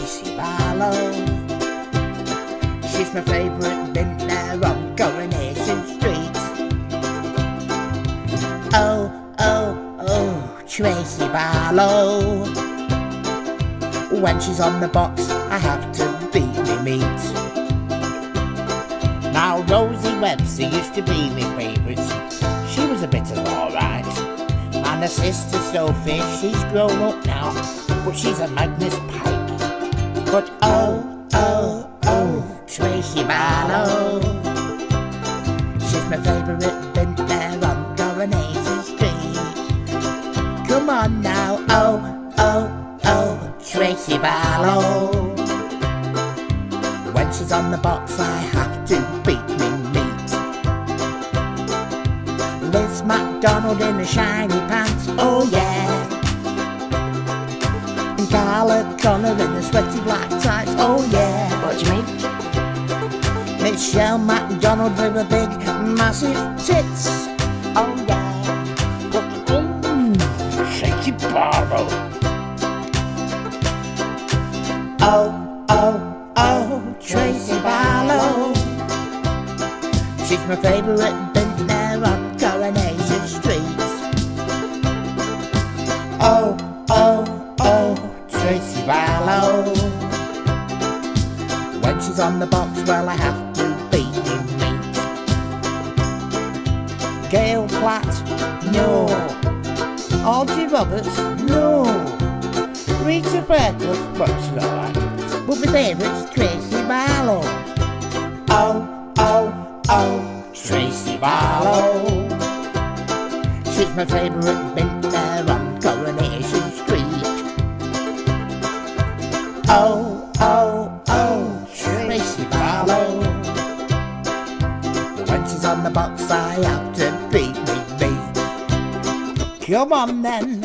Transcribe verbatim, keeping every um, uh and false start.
Tracy Barlow. She's my favourite vintner on Coronation Street. Oh, oh, oh, Tracy Barlow. When she's on the box, I have to beat me meat. Now Rosie Webster used to be my favourite. She was a bit of alright. And her sister Sophie, she's grown up now, but she's a Magnus Pike. But oh, oh, oh, Tracy Barlow. She's my favourite vintner on Coronation Street. Come on now, oh, oh, oh, Tracy Barlow. When she's on the box, I have to beat me meat. Liz MacDonald in the shiny pants, oh yeah. And Carla Connor in the sweaty black tights, oh yeah. What do you mean? Michelle MacDonald with the big massive tits, oh yeah. But oh, Tracy Barlow. Oh, oh, oh, Tracy Barlow. She's my favourite vintner on Coronation Street. Oh, oh, oh, Tracy Barlow. When she's on the box, well, I have to beat me meat. Gail Platt, no. Audrey Roberts, no. Rita Fairclough, but she's alright. But my favourite's Tracy Barlow. Oh, oh, oh, Tracy Barlow. She's my favourite vintner on Coronation Street. Oh, oh, oh, Tracy Barlow. When she's on the box, I have to beat me beat. Come on then.